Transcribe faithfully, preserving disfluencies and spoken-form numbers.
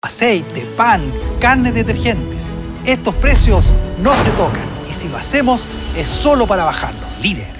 aceite, pan, carne, detergentes. Estos precios no se tocan y si lo hacemos es solo para bajarlos. Líder.